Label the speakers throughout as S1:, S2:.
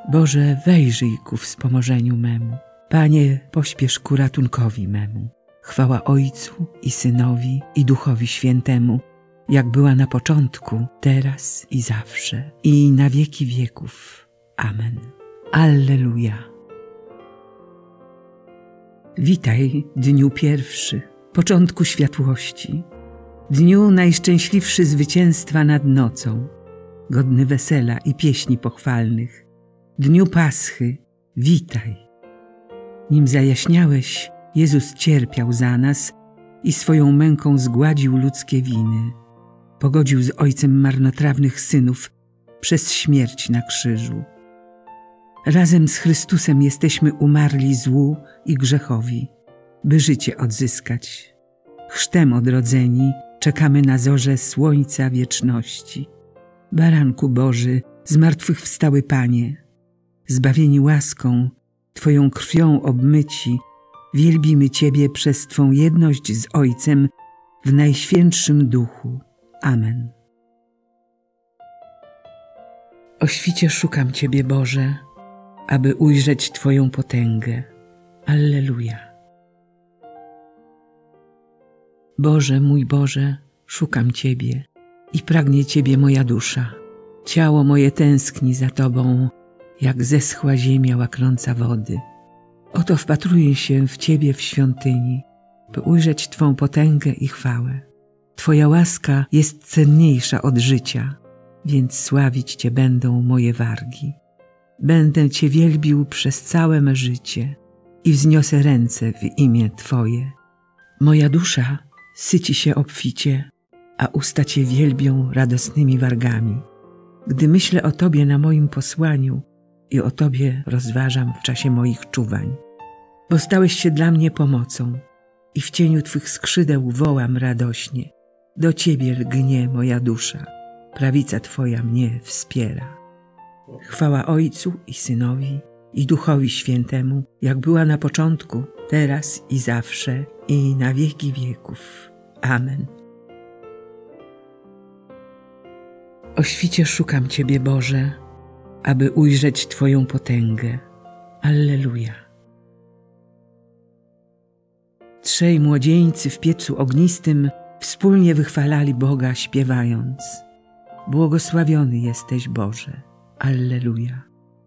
S1: Boże, wejrzyj ku wspomożeniu memu. Panie, pośpiesz ku ratunkowi memu. Chwała Ojcu i Synowi, i Duchowi Świętemu, jak była na początku, teraz i zawsze, i na wieki wieków. Amen. Alleluja. Witaj, dniu pierwszy, początku światłości, dniu najszczęśliwszy zwycięstwa nad nocą, godny wesela i pieśni pochwalnych, dniu Paschy, witaj. Nim zajaśniałeś, Jezus cierpiał za nas i swoją męką zgładził ludzkie winy. Pogodził z Ojcem marnotrawnych synów przez śmierć na krzyżu. Razem z Chrystusem jesteśmy umarli złu i grzechowi, by życie odzyskać. Chrztem odrodzeni czekamy na zorze słońca wieczności. Baranku Boży, zmartwychwstały Panie, zbawieni łaską, Twoją krwią obmyci, wielbimy Ciebie przez Twą jedność z Ojcem w Najświętszym Duchu. Amen. O świcie szukam Ciebie, Boże, aby ujrzeć Twoją potęgę. Alleluja. Boże, mój Boże, szukam Ciebie i pragnie Ciebie moja dusza. Ciało moje tęskni za Tobą, jak zeschła ziemia łaknąca wody. Oto wpatruję się w Ciebie w świątyni, by ujrzeć Twą potęgę i chwałę. Twoja łaska jest cenniejsza od życia, więc sławić Cię będą moje wargi. Będę Cię wielbił przez całe me życie i wzniosę ręce w imię Twoje. Moja dusza syci się obficie, a usta Cię wielbią radosnymi wargami. Gdy myślę o Tobie na moim posłaniu i o Tobie rozważam w czasie moich czuwań. Bo stałeś się dla mnie pomocą i w cieniu Twych skrzydeł wołam radośnie. Do Ciebie lgnie moja dusza, prawica Twoja mnie wspiera. Chwała Ojcu i Synowi, i Duchowi Świętemu, jak była na początku, teraz i zawsze, i na wieki wieków. Amen. O świcie szukam Ciebie, Boże, aby ujrzeć Twoją potęgę. Alleluja. Trzej młodzieńcy w piecu ognistym wspólnie wychwalali Boga, śpiewając: Błogosławiony jesteś, Boże. Alleluja.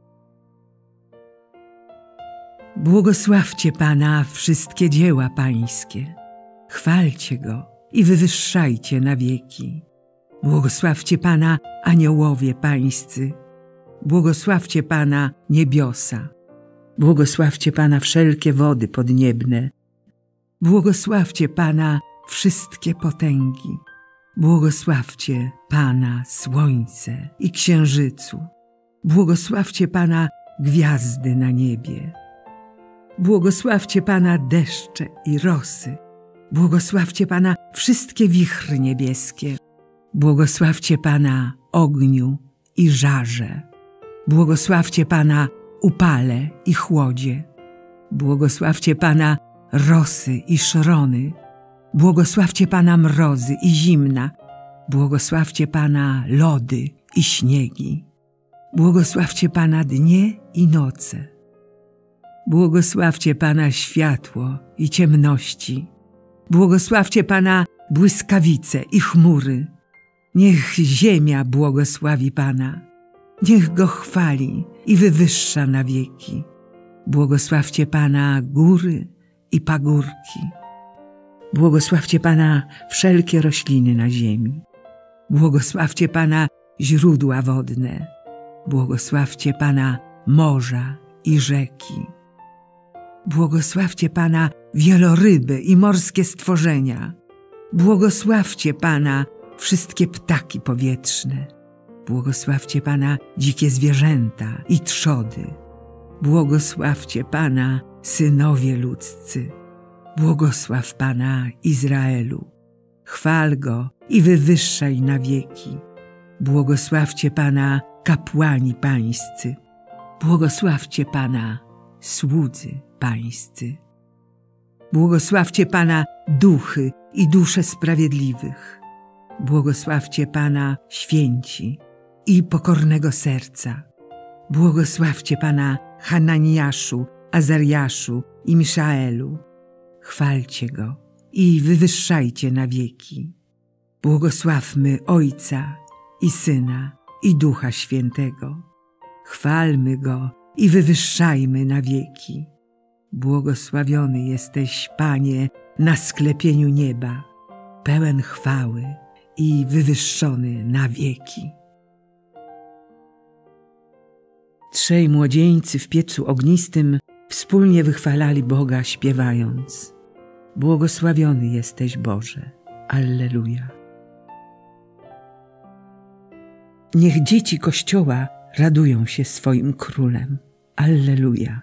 S1: Błogosławcie Pana wszystkie dzieła Pańskie. Chwalcie Go i wywyższajcie na wieki. Błogosławcie Pana aniołowie Pańscy. Błogosławcie Pana niebiosa. Błogosławcie Pana wszelkie wody podniebne. Błogosławcie Pana wszystkie potęgi. Błogosławcie Pana słońce i księżycu. Błogosławcie Pana gwiazdy na niebie. Błogosławcie Pana deszcze i rosy. Błogosławcie Pana wszystkie wichry niebieskie. Błogosławcie Pana ogniu i żarze. Błogosławcie Pana upale i chłodzie. Błogosławcie Pana rosy i szrony. Błogosławcie Pana mrozy i zimna. Błogosławcie Pana lody i śniegi. Błogosławcie Pana dnie i noce. Błogosławcie Pana światło i ciemności. Błogosławcie Pana błyskawice i chmury. Niech ziemia błogosławi Pana. Niech Go chwali i wywyższa na wieki. Błogosławcie Pana góry i pagórki. Błogosławcie Pana wszelkie rośliny na ziemi. Błogosławcie Pana źródła wodne. Błogosławcie Pana morza i rzeki. Błogosławcie Pana wieloryby i morskie stworzenia. Błogosławcie Pana wszystkie ptaki powietrzne. Błogosławcie Pana dzikie zwierzęta i trzody. Błogosławcie Pana synowie ludzcy. Błogosław Pana Izraelu. Chwal Go i wywyższaj na wieki. Błogosławcie Pana kapłani pańscy. Błogosławcie Pana słudzy pańscy. Błogosławcie Pana duchy i dusze sprawiedliwych. Błogosławcie Pana święci i pokornego serca. Błogosławcie Pana Hananiaszu, Azariaszu i Miszaelu. Chwalcie Go i wywyższajcie na wieki. Błogosławmy Ojca i Syna i Ducha Świętego. Chwalmy Go i wywyższajmy na wieki. Błogosławiony jesteś, Panie, na sklepieniu nieba, pełen chwały i wywyższony na wieki. Trzej młodzieńcy w piecu ognistym wspólnie wychwalali Boga, śpiewając: Błogosławiony jesteś, Boże. Alleluja. Niech dzieci Kościoła radują się swoim Królem. Alleluja.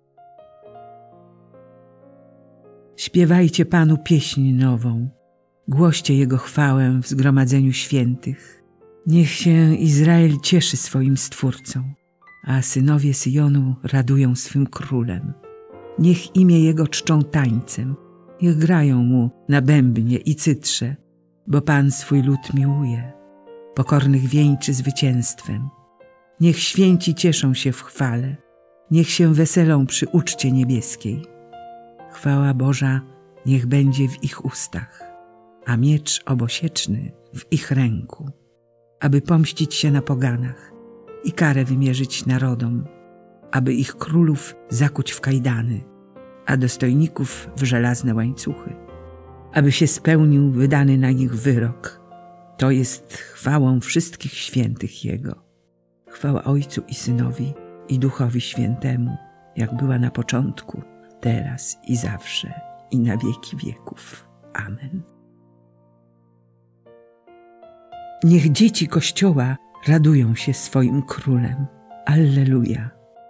S1: Śpiewajcie Panu pieśń nową, głoście Jego chwałę w zgromadzeniu świętych. Niech się Izrael cieszy swoim Stwórcą, a synowie Syjonu radują swym Królem. Niech imię Jego czczą tańcem, niech grają Mu na bębnie i cytrze, bo Pan swój lud miłuje, pokornych wieńczy zwycięstwem. Niech święci cieszą się w chwale, niech się weselą przy uczcie niebieskiej. Chwała Boża niech będzie w ich ustach, a miecz obosieczny w ich ręku, aby pomścić się na poganach i karę wymierzyć narodom, aby ich królów zakuć w kajdany, a dostojników w żelazne łańcuchy, aby się spełnił wydany na nich wyrok. To jest chwałą wszystkich świętych Jego. Chwała Ojcu i Synowi i Duchowi Świętemu, jak była na początku, teraz i zawsze, i na wieki wieków. Amen. Niech dzieci Kościoła radują się swoim Królem. Alleluja.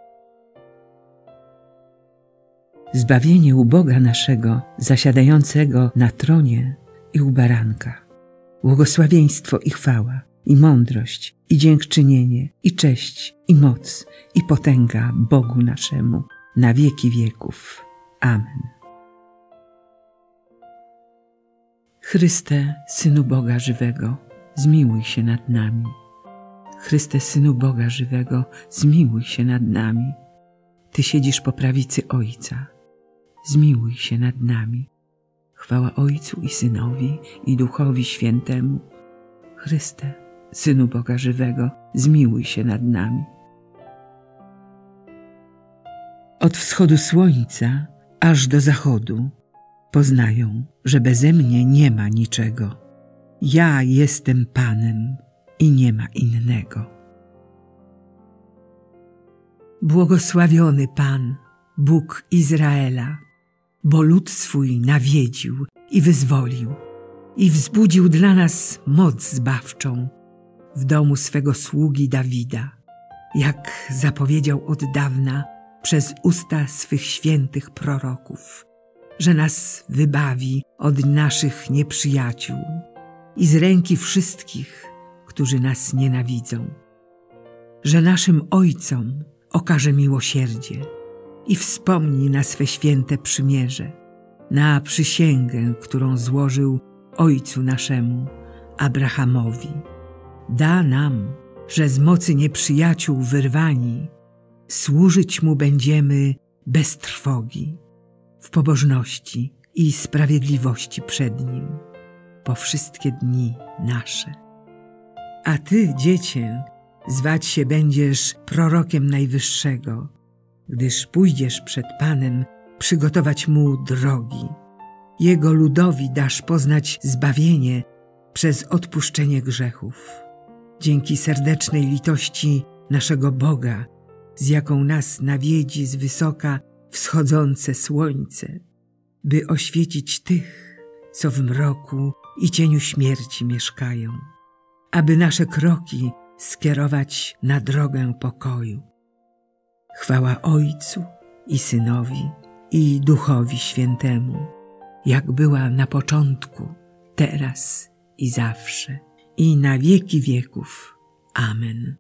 S1: Zbawienie u Boga naszego, zasiadającego na tronie i u Baranka. Błogosławieństwo i chwała, i mądrość, i dziękczynienie, i cześć, i moc, i potęga Bogu naszemu na wieki wieków. Amen. Chryste, Synu Boga żywego, zmiłuj się nad nami. Chryste, Synu Boga żywego, zmiłuj się nad nami. Ty siedzisz po prawicy Ojca, zmiłuj się nad nami. Chwała Ojcu i Synowi i Duchowi Świętemu. Chryste, Synu Boga żywego, zmiłuj się nad nami. Od wschodu słońca aż do zachodu poznają, że beze mnie nie ma niczego. Ja jestem Panem i nie ma innego. Błogosławiony Pan, Bóg Izraela, bo lud swój nawiedził i wyzwolił i wzbudził dla nas moc zbawczą w domu swego sługi Dawida, jak zapowiedział od dawna przez usta swych świętych proroków, że nas wybawi od naszych nieprzyjaciół i z ręki wszystkich, którzy nas nienawidzą, że naszym ojcom okaże miłosierdzie i wspomni na swe święte przymierze, na przysięgę, którą złożył ojcu naszemu, Abrahamowi. Da nam, że z mocy nieprzyjaciół wyrwani, służyć Mu będziemy bez trwogi, w pobożności i sprawiedliwości przed Nim, po wszystkie dni nasze. A Ty, Dziecię, zwać się będziesz prorokiem Najwyższego, gdyż pójdziesz przed Panem przygotować Mu drogi. Jego ludowi dasz poznać zbawienie przez odpuszczenie grzechów. Dzięki serdecznej litości naszego Boga, z jaką nas nawiedzi z wysoka wschodzące słońce, by oświecić tych, co w mroku i cieniu śmierci mieszkają, aby nasze kroki skierować na drogę pokoju. Chwała Ojcu i Synowi i Duchowi Świętemu, jak była na początku, teraz i zawsze, i na wieki wieków. Amen.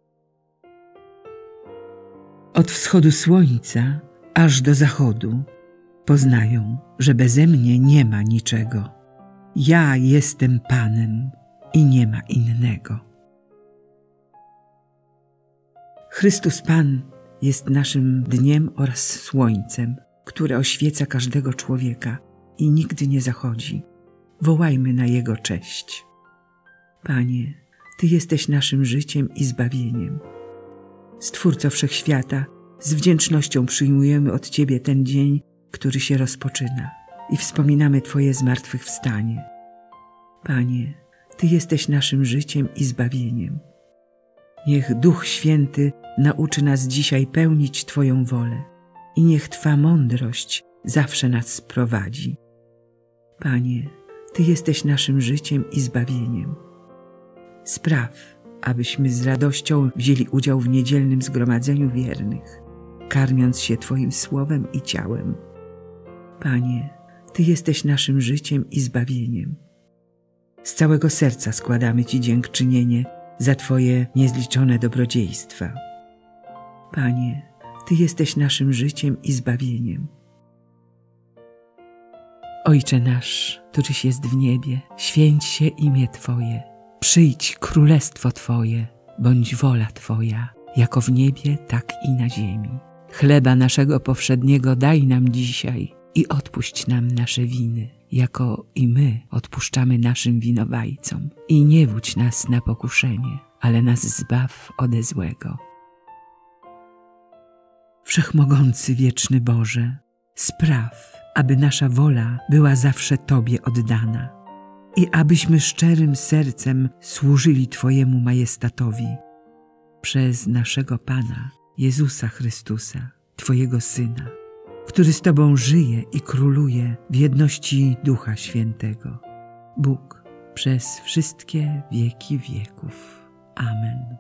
S1: Od wschodu słońca aż do zachodu poznają, że beze mnie nie ma niczego. Ja jestem Panem i nie ma innego. Chrystus Pan jest naszym dniem oraz słońcem, które oświeca każdego człowieka i nigdy nie zachodzi. Wołajmy na Jego cześć. Panie, Ty jesteś naszym życiem i zbawieniem. Stwórco Wszechświata, z wdzięcznością przyjmujemy od Ciebie ten dzień, który się rozpoczyna i wspominamy Twoje zmartwychwstanie. Panie, Ty jesteś naszym życiem i zbawieniem. Niech Duch Święty nauczy nas dzisiaj pełnić Twoją wolę i niech Twa mądrość zawsze nas prowadzi. Panie, Ty jesteś naszym życiem i zbawieniem. Spraw, abyśmy z radością wzięli udział w niedzielnym zgromadzeniu wiernych, karmiąc się Twoim słowem i ciałem. Panie, Ty jesteś naszym życiem i zbawieniem. Z całego serca składamy Ci dziękczynienie za Twoje niezliczone dobrodziejstwa. Panie, Ty jesteś naszym życiem i zbawieniem. Ojcze nasz, któryś jest w niebie, święć się imię Twoje. Przyjdź królestwo Twoje, bądź wola Twoja, jako w niebie, tak i na ziemi. Chleba naszego powszedniego daj nam dzisiaj i odpuść nam nasze winy, jako i my odpuszczamy naszym winowajcom. I nie wódź nas na pokuszenie, ale nas zbaw ode złego. Wszechmogący wieczny Boże, spraw, aby nasza wola była zawsze Tobie oddana i abyśmy szczerym sercem służyli Twojemu majestatowi przez naszego Pana Jezusa Chrystusa, Twojego Syna, który z Tobą żyje i króluje w jedności Ducha Świętego. Bóg przez wszystkie wieki wieków. Amen.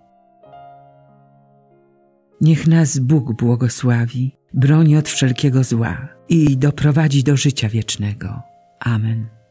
S1: Niech nas Bóg błogosławi, broni od wszelkiego zła i doprowadzi do życia wiecznego. Amen.